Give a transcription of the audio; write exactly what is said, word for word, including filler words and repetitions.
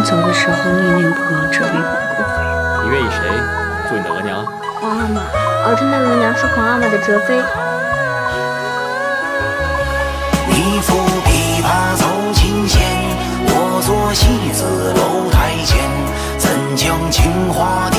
走的时候念念不忘这位皇贵妃。 你愿意谁做你的额娘？ 皇阿玛，儿臣的额娘是皇阿玛的哲妃。 你抚琵琶奏琴弦，我坐戏子楼台前，怎将情话